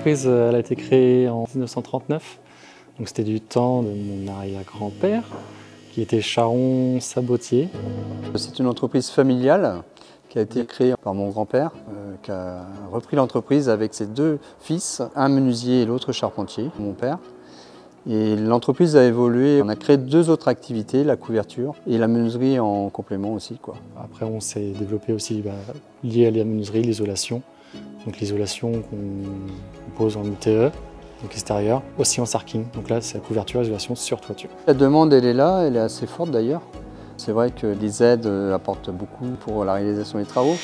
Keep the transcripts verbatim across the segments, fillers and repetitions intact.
L'entreprise elle a été créée en mille neuf cent trente-neuf, donc c'était du temps de mon arrière-grand-père qui était charron sabotier. C'est une entreprise familiale qui a été créée par mon grand-père, euh, qui a repris l'entreprise avec ses deux fils, un menuisier et l'autre charpentier, mon père. Et l'entreprise a évolué, on a créé deux autres activités, la couverture et la menuiserie en complément aussi, quoi. Après on s'est développé aussi bah, lié à la menuiserie, l'isolation. Donc l'isolation qu'on pose en U T E, donc extérieur, aussi en sarking. Donc là c'est la couverture, isolation sur toiture. La demande elle est là, elle est assez forte d'ailleurs. C'est vrai que les aides apportent beaucoup pour la réalisation des travaux.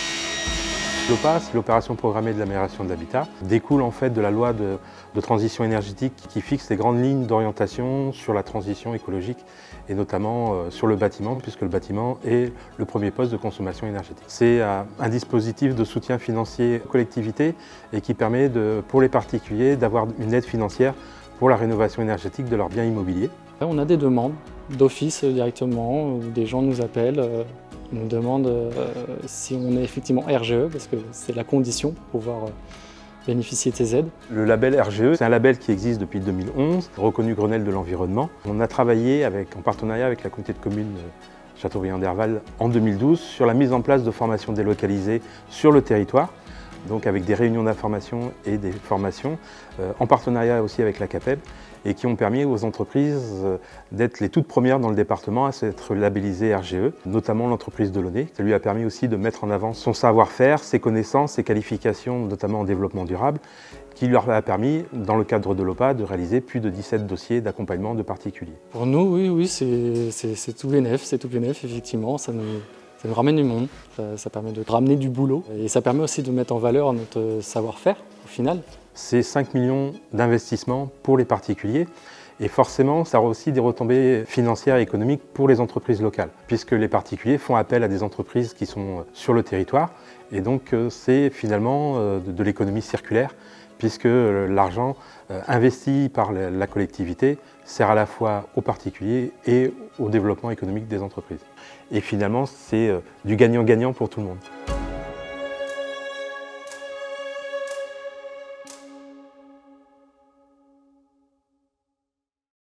L'O P A, c'est l'opération programmée de l'amélioration de l'habitat, découle en fait de la loi de, de transition énergétique qui fixe les grandes lignes d'orientation sur la transition écologique et notamment euh, sur le bâtiment, puisque le bâtiment est le premier poste de consommation énergétique. C'est euh, un dispositif de soutien financier aux collectivités et qui permet de, pour les particuliers d'avoir une aide financière pour la rénovation énergétique de leurs biens immobiliers. On a des demandes d'office directement, où des gens nous appellent, euh, nous demandent euh, si on est effectivement R G E, parce que c'est la condition pour pouvoir euh, bénéficier de ces aides. Le label R G E, c'est un label qui existe depuis deux mille onze, reconnu Grenelle de l'environnement. On a travaillé avec, en partenariat avec la communauté de communes Châteaubriand-Derval en deux mille douze sur la mise en place de formations délocalisées sur le territoire, donc avec des réunions d'information et des formations, euh, en partenariat aussi avec la CAPEB, et qui ont permis aux entreprises euh, d'être les toutes premières dans le département à s'être labellisées R G E, notamment l'entreprise Delaunay. Ça lui a permis aussi de mettre en avant son savoir-faire, ses connaissances, ses qualifications, notamment en développement durable, qui leur a permis, dans le cadre de l'O P A, de réaliser plus de dix-sept dossiers d'accompagnement de particuliers. Pour nous, oui, oui c'est tout bénef, c'est tout bénef, effectivement. Ça nous, ça nous ramène du monde, ça, ça permet de ramener du boulot et ça permet aussi de mettre en valeur notre savoir-faire au final. C'est cinq millions d'investissements pour les particuliers et forcément ça aura aussi des retombées financières et économiques pour les entreprises locales puisque les particuliers font appel à des entreprises qui sont sur le territoire et donc c'est finalement de l'économie circulaire puisque l'argent investi par la collectivité sert à la fois aux particuliers et au développement économique des entreprises. Et finalement c'est du gagnant-gagnant pour tout le monde.